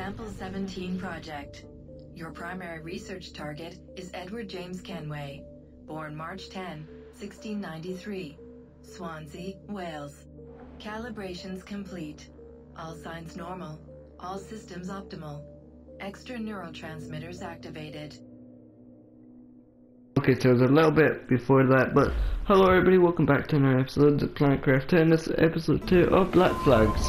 Sample 17 project. Your primary research target is Edward James Kenway, born March 10, 1693, Swansea, Wales. Calibrations complete. All signs normal. All systems optimal. Extra neurotransmitters activated. Okay, so there's a little bit before that, but hello everybody, welcome back to another episode of Planetcraft 10. This is episode 2 of Black Flags.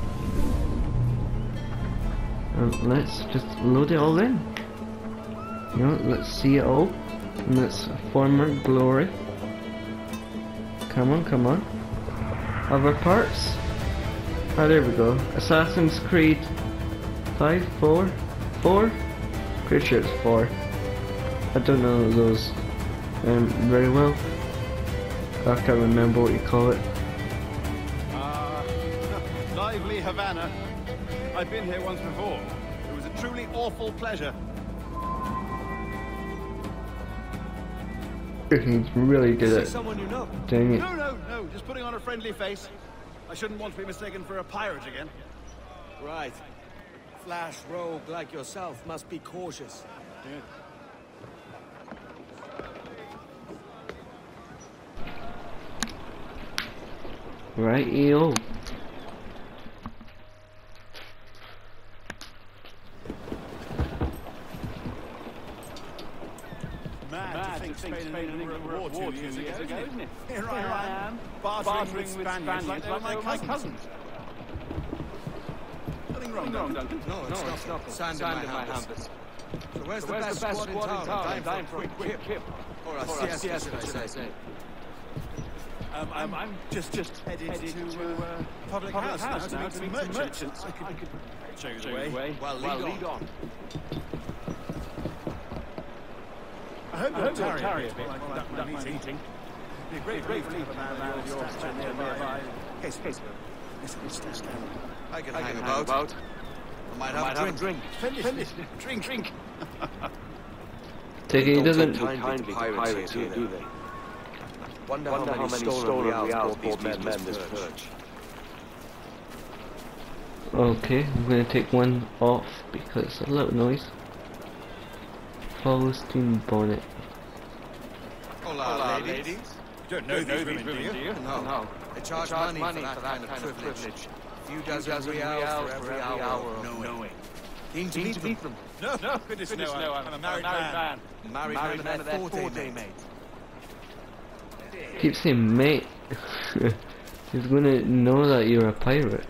Let's just load it all in. You know, let's see it all in its former glory. Come on, come on. Other parts. Ah, there we go. Assassin's Creed 5, 4? Pretty sure it's 4. I don't know those very well. I can't remember what you call it. Lively Havana. I've been here once before. It was a truly awful pleasure. He's really good at someone you know. doing it. No, just putting on a friendly face. I shouldn't want to be mistaken for a pirate again. Right. Flash rogue like yourself must be cautious. Yeah. Right, EO. Mad to think Spain and England were at war 2 years ago, isn't it? Here I am, bartering with Spaniards like they were my cousins. Nothing wrong, Duncan. No, it's not. Sand in my hampers. So where's the best squad in town? Dying for a quick kip. Or a siesta, should I say. I'm just headed to public house now to meet some merchants. I could show you the way. Well, lead on. I hope you'll tarry a bit while I conduct my meeting. It'd be a great relief to have a man of your stature nearby. Case. Listen, stand down. I can hang about. I might have a drink. Finish. Drink. He doesn't Kindly pirates here, do they? Wonder how many stolen reals bought these men this purge. Okay, I'm gonna take one off because it's a loud noise. Follow steam bonnet. Hola, ladies. You don't know these women, do you? No. They charge money for that kind of privilege. A few dozen reals for every hour of knowing. Keen to meet them. No, goodness no, I'm a married man. Married man of their forte, mate. Keep saying mate. He's gonna know that you're a pirate.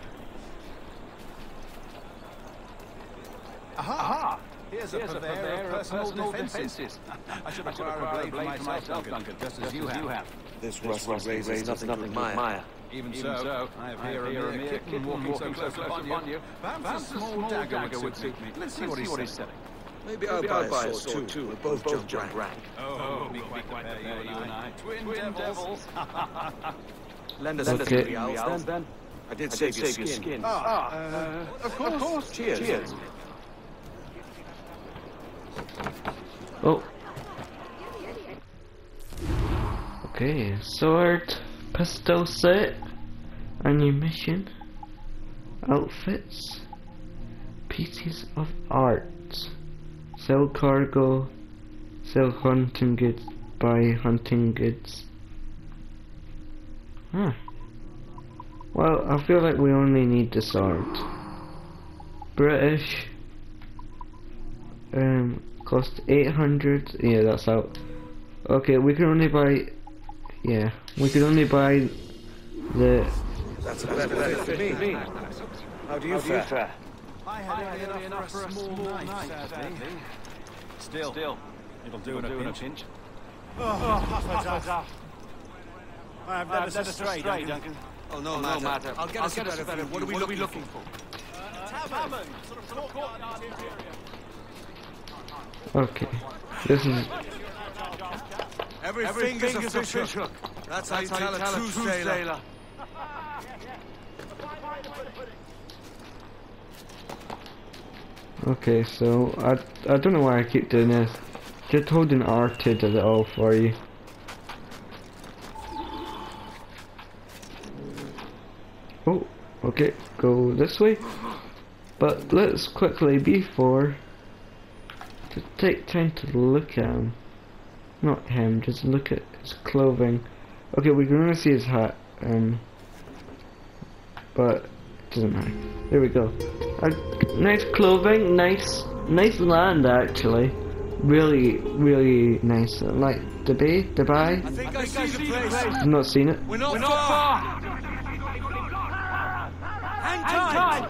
Aha! Here's a purveyor of personal defences. I should acquire a blade for myself, Duncan, just as you have. This rustling raises nothing Maya. Even so, I have here a mere kitten walking so close upon you. Perhaps a small dagger would suit me. Let's see what he's selling. Maybe I'll buy a sword too. We'll both jump rank. Oh, be quite there, you and I. Twin devils. Lend us Okay. a reals then. I did save your skin. Of course. Cheers. Oh. Okay, sword, pistol set, ammunition, outfits, pieces of art, sell cargo, sell hunting goods, buy hunting goods. Well, I feel like we only need the sword. British. Cost 800. Yeah, that's out. Okay, we can only buy. Yeah, we can only buy the. That's a better fit for me. How do you fare? I had enough for a small night, sadly. Still, it'll do in a pinch. I have led us astray, Duncan. Oh, no matter. I'll get us a better. What are we looking for? Tavern, sort of courtyard interior. Okay, this is. Every finger's a fish hook. That's how you tell a true sailor. Okay, so I don't know why I keep doing this. Just holding R2 does it all for you. Oh, okay, go this way. But let's quickly, before, to take time to look at him. Not him, just look at his clothing. Okay, we can only see his hat, but it doesn't matter. There we go. Nice clothing, nice land actually. Really nice. Like Dubai. I think I see the place. I've not seen it. We're not far. Hang tight.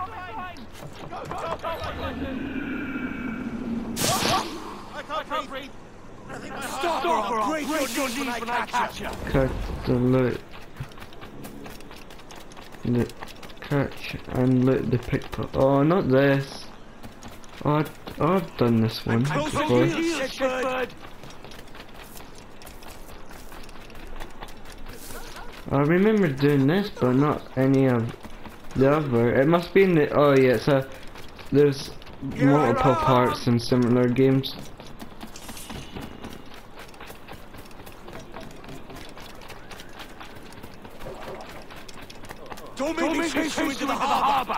I can't breathe. Stop or I'll break your knees when I catch you. Cut the loot. Catch and loot the pickpocket. Oh, not this. Oh, I've done this one before. I remember doing this, but not any of the other. It must be in the. Oh yeah, so there's multiple parts in similar games. Don't make me chase you into the harbour.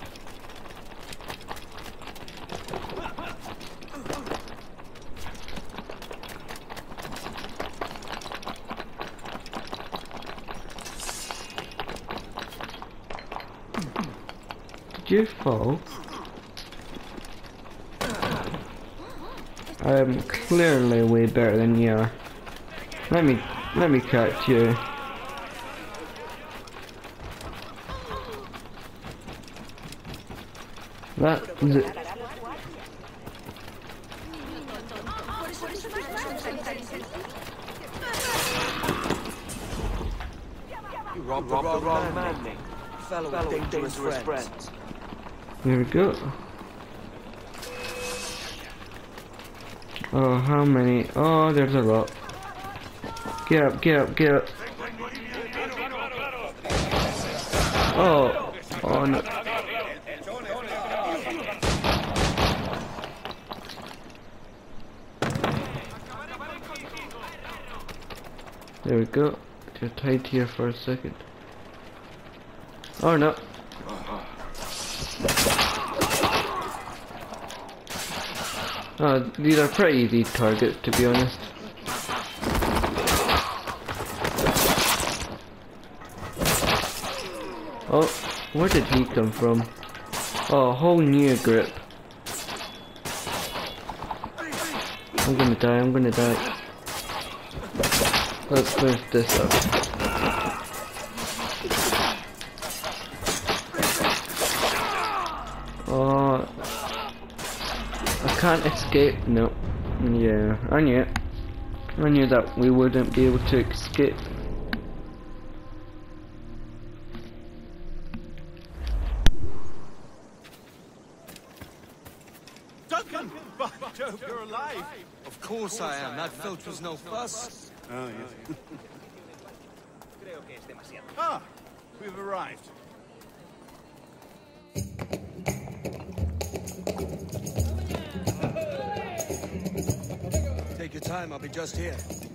Did you fall? I am clearly way better than you are. Let me catch you. That is it. You robbed the wrong man, Nick. Fellow with dangerous friends. There we go. Oh, how many? Oh, there's a lot. Get up, get up, get up. Oh no. There we go. Get tight here for a second. Oh no. Oh, these are pretty easy targets, to be honest. Oh, where did he come from? Oh, a whole new grip. I'm gonna die. Let's finish this up. Oh, I can't escape. No. Yeah, I knew it. I knew that we wouldn't be able to escape. Duncan! By Jove, you're alive! Of course I am. That filch was no fuss. Oh, yes. Ah, we've arrived. Take your time, I'll be just here.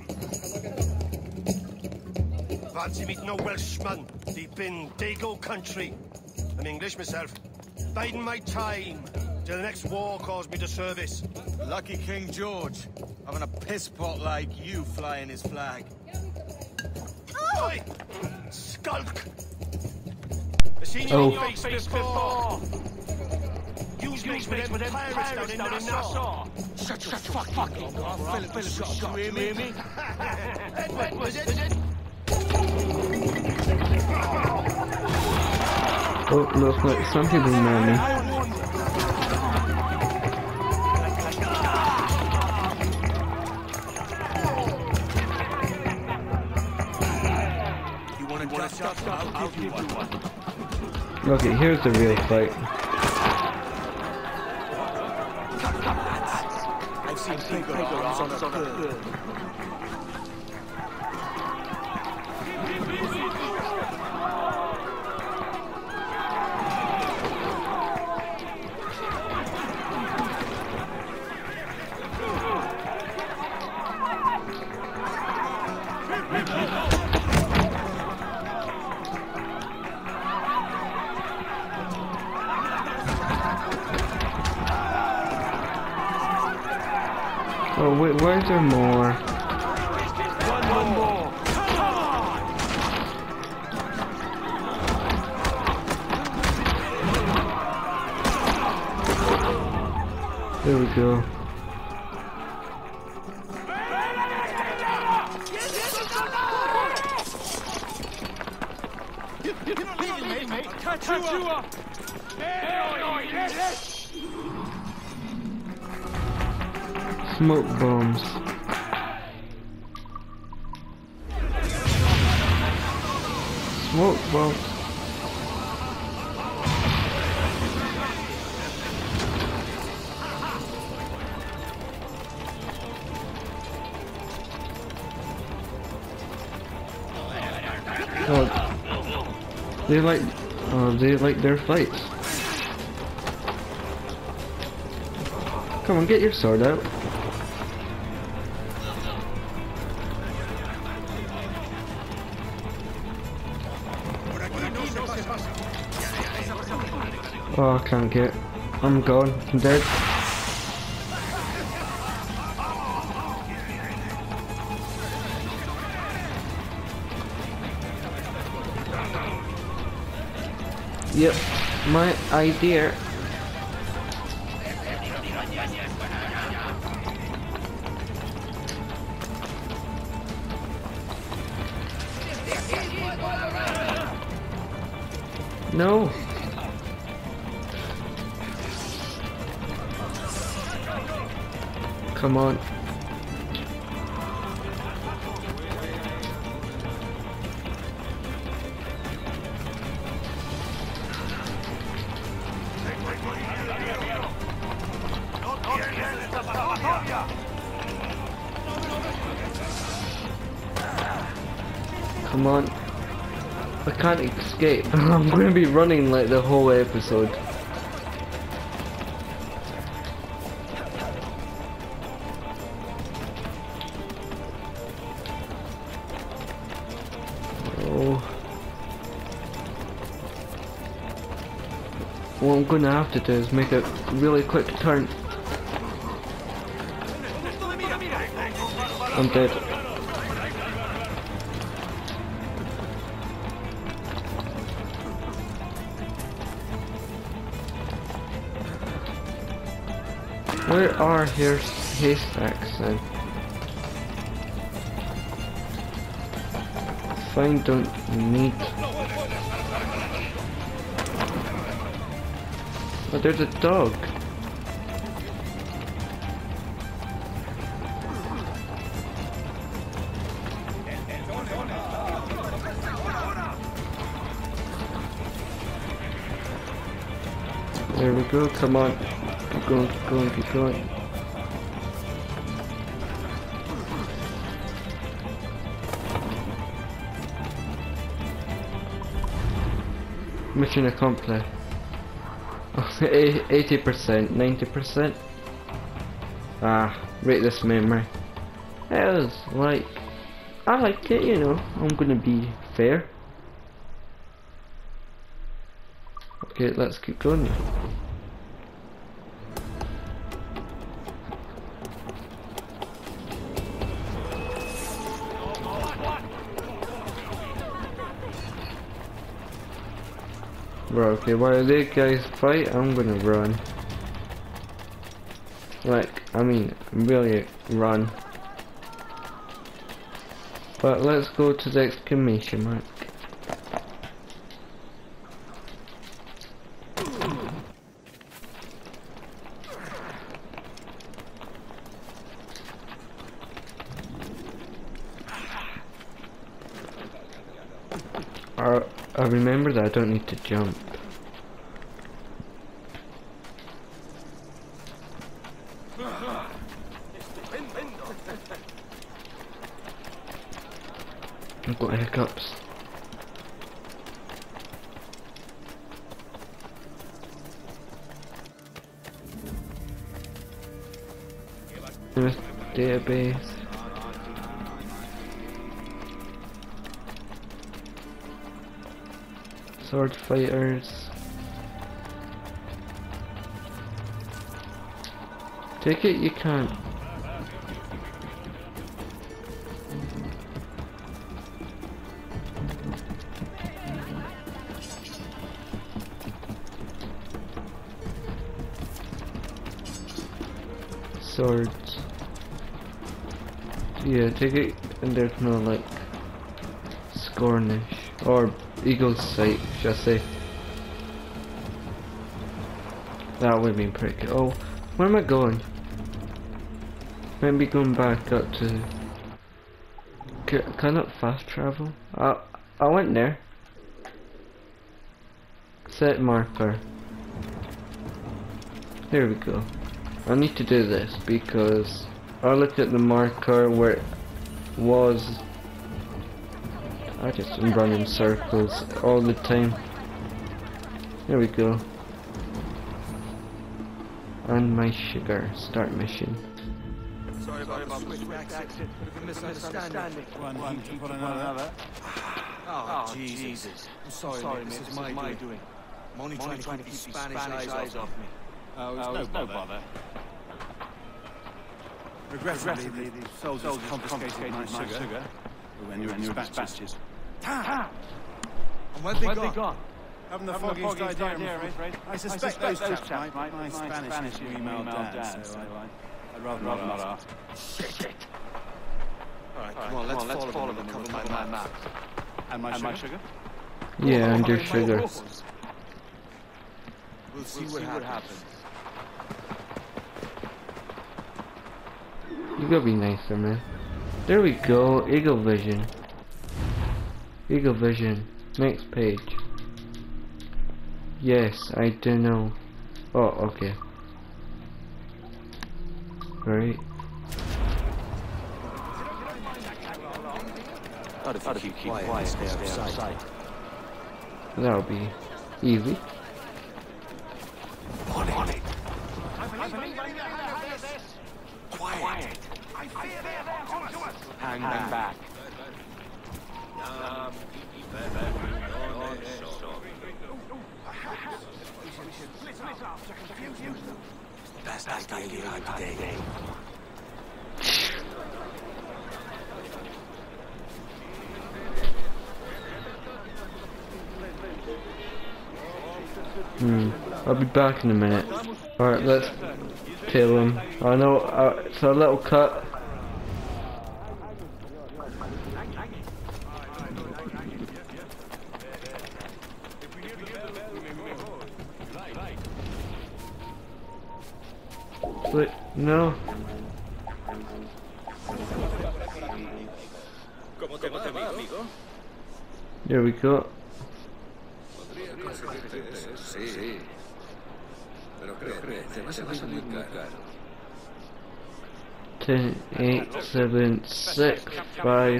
Fancy meeting a Welshman deep in Dago country. I'm English myself. Biding my time till the next war calls me to service. Lucky King George, having a piss pot like you flying his flag. Oi! Skulk! I've seen your face before. Use me for them pirates down in Nassau. Shut your fucking mouth, Philip shot. You hear me? Edward, was it? Oh, looks like some people know me. I'll give you one. Okay, here's the real fight. I've seen bigger arms on a bird. Oh wait, why is there more? One more. Come on! There we go. Catch you up! Smoke bombs. Smoke bombs. Oh, they like their fights. Come on, get your sword out. Oh, I can't get. I'm gone. I'm dead. Yep, my idea. No. Come on. Come on. I can't escape. I'm going to be running like the whole episode. Oh. What I'm going to have to do is make a really quick turn. I'm dead. Where are here haystacks then? Fine, don't need. Oh, there's a dog. There we go, come on. Keep going, keep going, keep going. Mission accomplished. 80%, 90%. Ah, rate this memory. It was like, I liked it, you know. I'm gonna be fair. Okay, let's keep going now. Right, okay, while they guys fight, I'm gonna run. Like, I mean, really run. But let's go to the exclamation mark. I remember that I don't need to jump. I've got hiccups. Database. Sword fighters. Take it you can't. swords. Yeah, take it, and there's no like Scornish or Eagle's Sight, should I say? That would be pretty good. Oh, where am I going? Maybe going back up to. Can I not fast travel? I went there. Set marker. There we go. I need to do this because I looked at the marker where it was. I just run in circles all the time. There we go. And my sugar. Start mission. Sorry about the switch exit. Misunderstanding. One heap upon another. Oh, Jesus. I'm sorry, mate. This is my doing. I'm only trying to keep these Spanish eyes off me. Oh, it's no bother. Regrettably, the soldiers confiscated my sugar when you were in your dispatches. And where'd they gone? Haven't the foggiest idea, I'm afraid. I suspect those chaps might. My Spanish is emailed down, so I'd rather not ask. Shit. Alright, come on, let's follow them and cover my map. And my sugar? Yeah, and your sugar. We'll see what happens. You gotta be nicer, man. There we go, Eagle Vision. Eagle Vision. Next page. Yes, I do know. Oh, okay. Right. How do you keep quiet, stay outside? That'll be easy. On it. Quiet. Hang back. Best idea you had today. I'll be back in a minute. Alright, let's kill him. I know, it's a little cut. Wait, no. There we go. Sí. Pero créeme, te vas a salir muy caro. 10, 8, 7, 6, 5.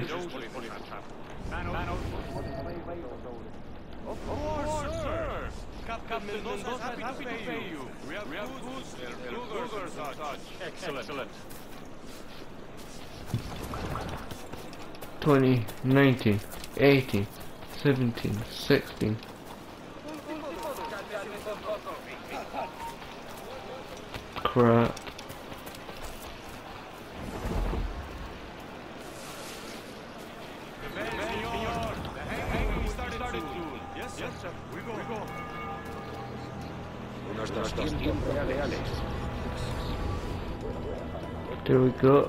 Of course, sir. Captain Mendoza is happy to pay you. We have goods and cougars are such. Excellent. 20, 19, 18, 17, 16. Crap. Yes, sir. We go. Unos 200 reales. There we go.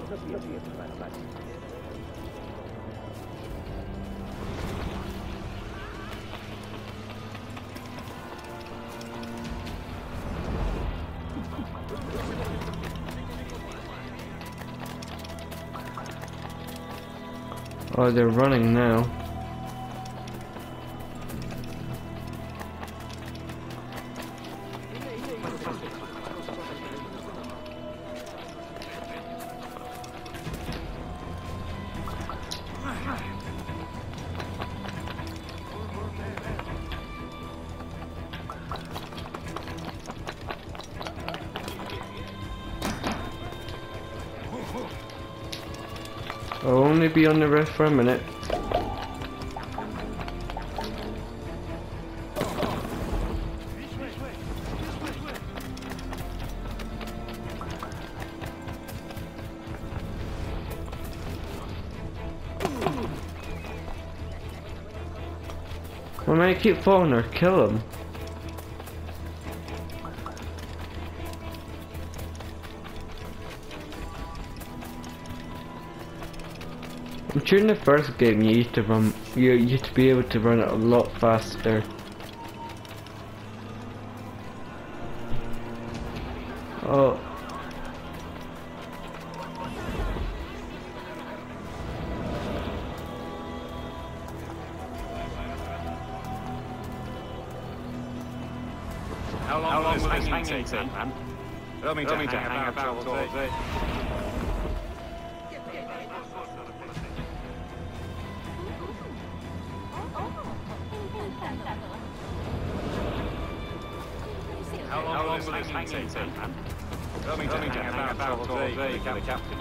Oh, they're running now. I'll only be on the roof for a minute. Why may I keep falling or kill him? During the first game, you used to run. You used to be able to run it a lot faster. Oh. How long will this hanging take, man? Don't mean to hang about all day. How long will this hanging take, man? Don't mean to hang about all day for the captain.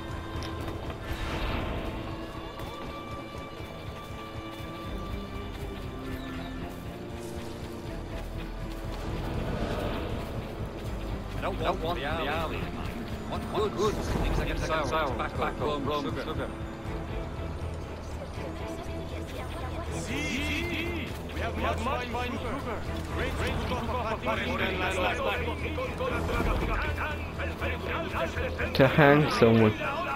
I don't want the alley in mind. Want good things that can sail back on rum sugar. See? We have much fine sugar. Great To hang someone.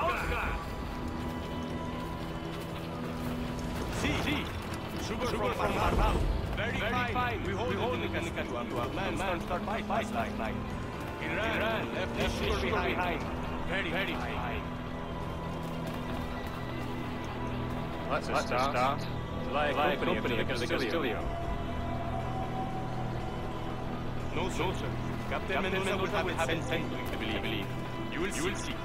See? Sugar from our house. Very fine. We hold it and can to our man start fight like night. Iran left this sugar behind. Very high. Let's start. Like company of the Castillo. No, sir. Captain Mendoza have sent me, I believe. You will see.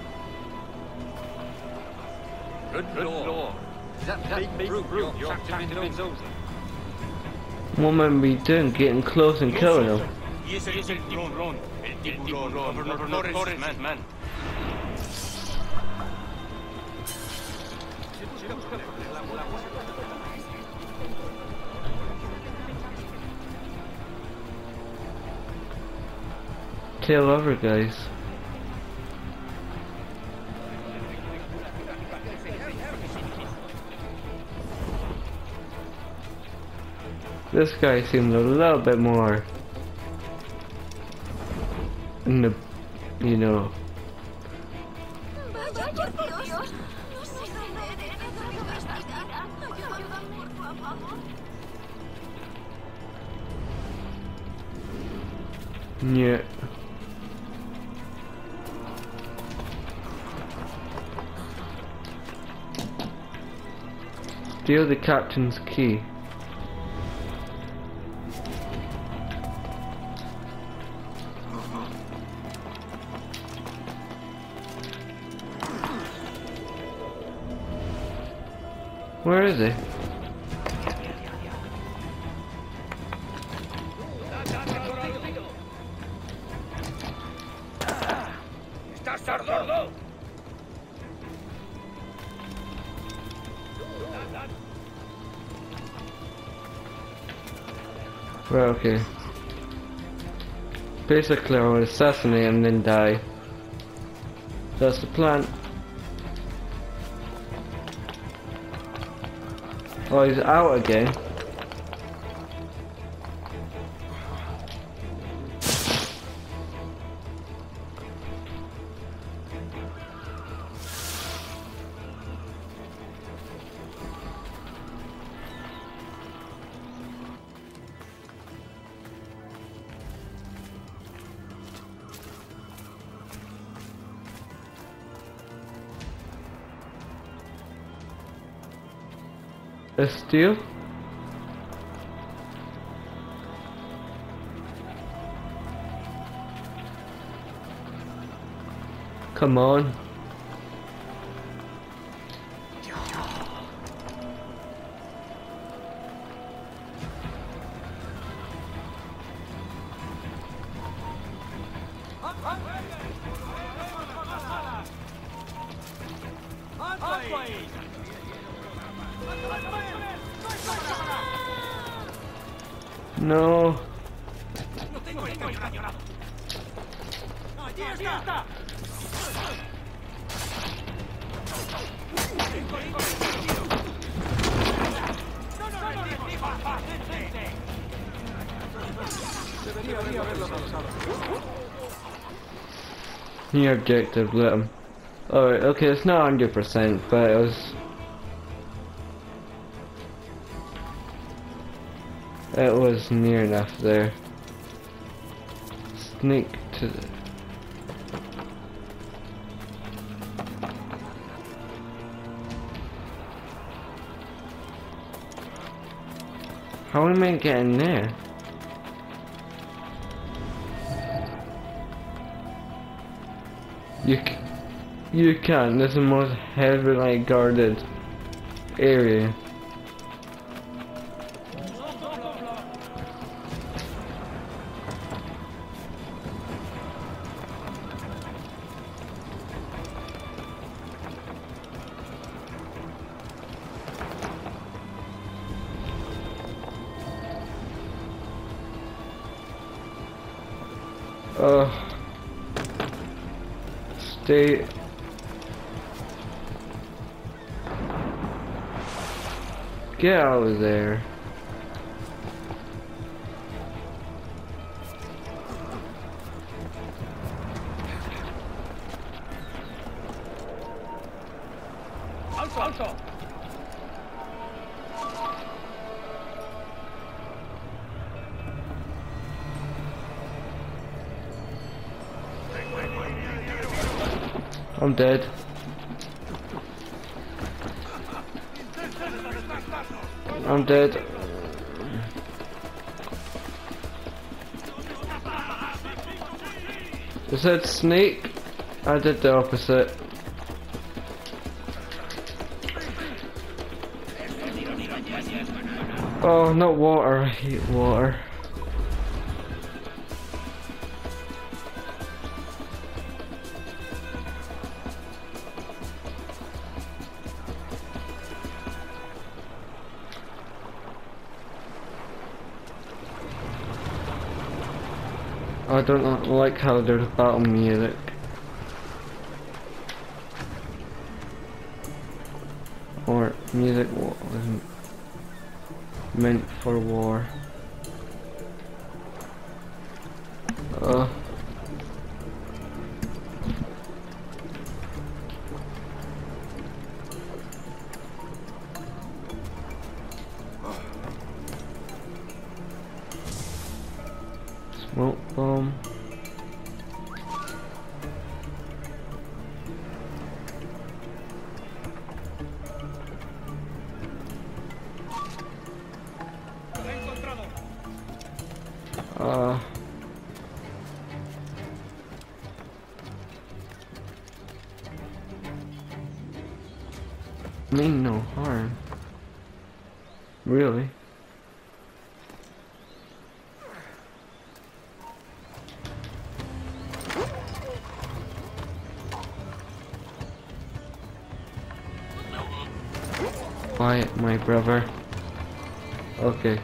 Good Lord. Is that big brute you're Captain Mendoza? What am I doing? Getting close and killing him. Yes, el tiburón. Governor Torres, man. Tail over, guys. This guy seems a little bit more in the, you know. Yeah. Steal the captain's key. Where is he? Right, okay. Basically, I would assassinate him and then die. That's the plan. Oh, he's out again. A steal? Come on. No. New objective, let him. Alright, okay, it's not 100%, but it was... It was near enough there. Sneak to the... How am I getting there? You can. This is the most heavily guarded area. Stay. Get out of there. Alto. I'm dead. I'm dead. Is that snake? I did the opposite. Oh, not water. I hate water. I don't like how there's battle music. Or music wasn't meant for war. Smoke bomb. Mean no harm. Really? Quiet, my brother. Okay.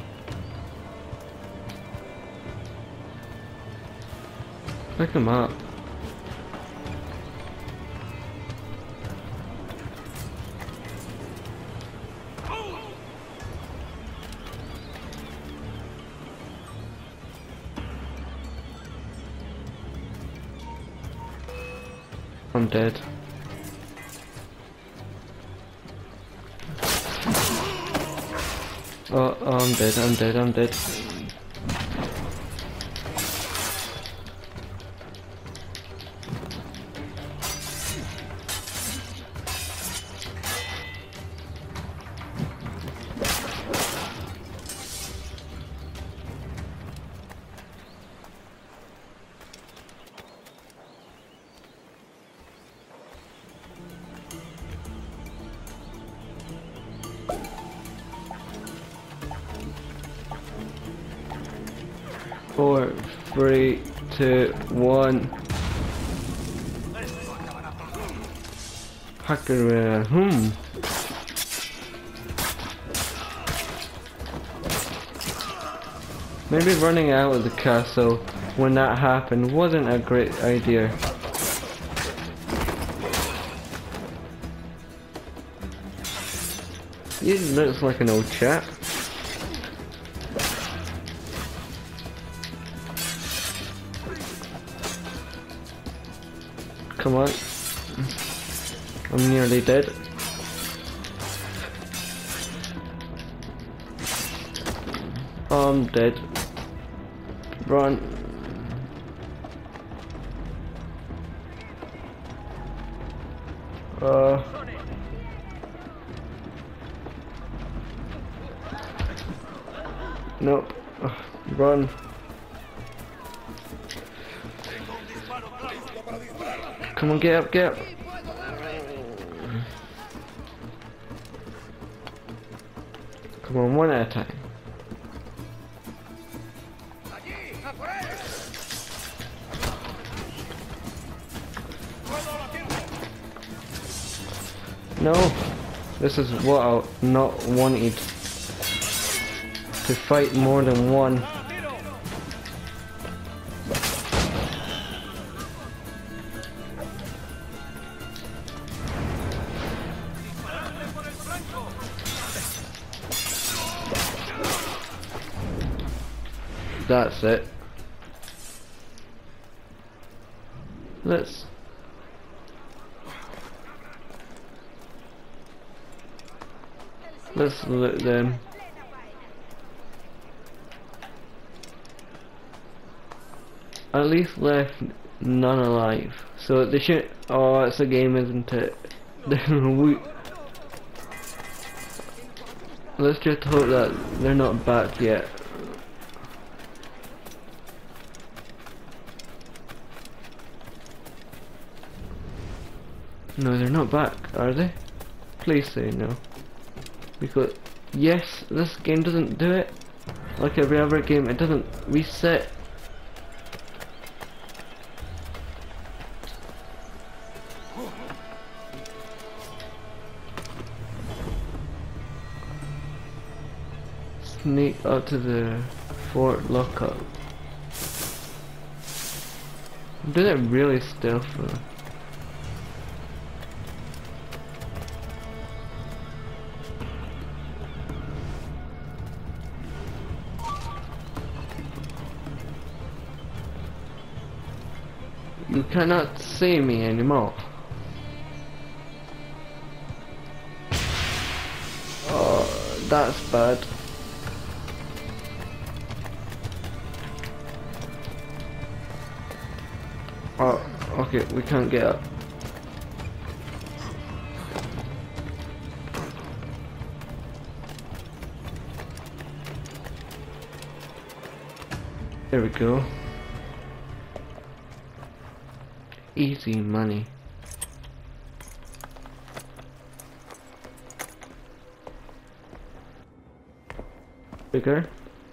Pick him up. I'm dead. Oh, I'm dead. Four, 3, 2, 1. Hacker, Maybe running out of the castle when that happened wasn't a great idea. He looks like an old chap. Come on. I'm nearly dead. Oh, I'm dead. Run. Nope. Run. Come on, get up, get up. Come on, one at a time. No, this is what I not wanted. To fight more than one. That's it. Let's loot them. At least left none alive. So they should. Oh, it's a game, isn't it? Let's just hope that they're not back yet. No, they're not back, are they? Please say no. Because yes, this game doesn't do it. Like every other game, it doesn't reset. Sneak up to the fort lockup. Did it really stealthily? You cannot see me anymore. Oh, that's bad. Oh, okay, we can't get up. There we go. Easy money. Bigger.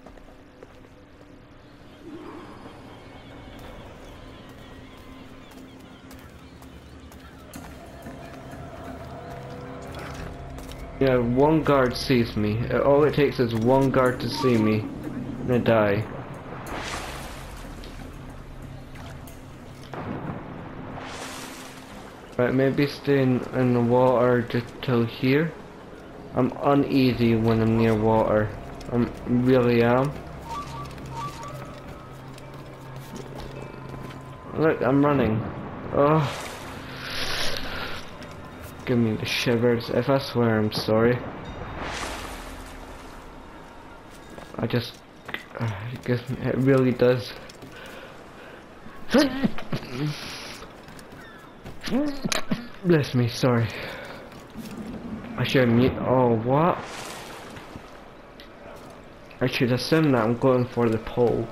Yeah, one guard sees me. All it takes is one guard to see me, and I die. Right, maybe staying in the water just till here. I'm uneasy when I'm near water. I really am. Look, I'm running. Oh. Give me the shivers. If I swear, I'm sorry. I just... it really does. Bless me, sorry. I should mute. Oh, what? I should assume that I'm going for the pole.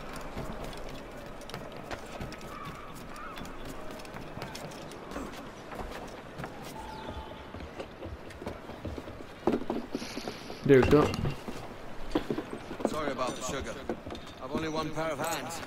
There we go. Sorry about the sugar. I've only one pair of hands.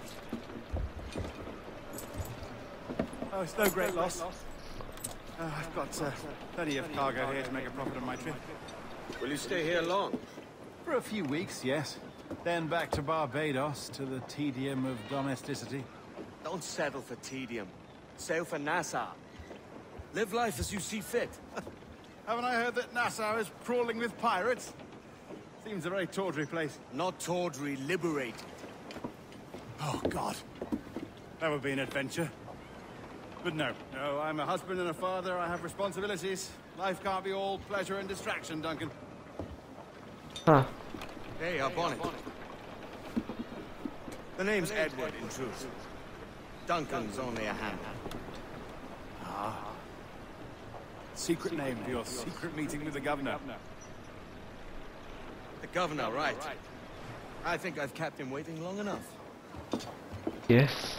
Oh, it's no great loss. I've got plenty of cargo here to make a profit on my trip. Will you stay here long? For a few weeks, yes. Then back to Barbados, to the tedium of domesticity. Don't settle for tedium. Sail for Nassau. Live life as you see fit. Haven't I heard that Nassau is crawling with pirates? Seems a very tawdry place. Not tawdry, liberated. Oh, God. That would be an adventure. But no, I'm a husband and a father. I have responsibilities. Life can't be all pleasure and distraction, Duncan. Huh. Hey, up on it. The name's Edward, in truth. Duncan's only a hand. Secret name for your secret meeting with the governor. The governor, right. I think I've kept him waiting long enough. Yes.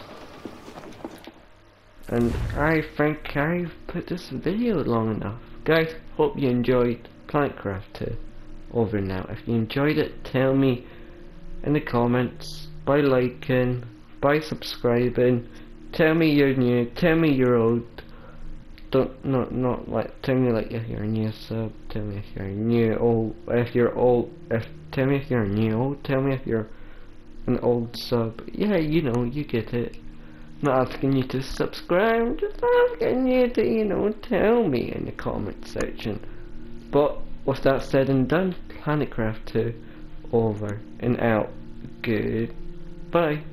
And I think I've put this video long enough. Guys, hope you enjoyed Planetcraft 2. Over now. If you enjoyed it, tell me in the comments, by liking, by subscribing, tell me you're new, tell me you're old. Not like, tell me like if you're a new sub, tell me if you're new, old, if you're old, tell me if you're new, old, tell me if you're an old sub. Yeah, you know, you get it. Not asking you to subscribe, just asking you to, you know, tell me in the comment section. But with that said and done, Planetcraft 2 over and out. Goodbye.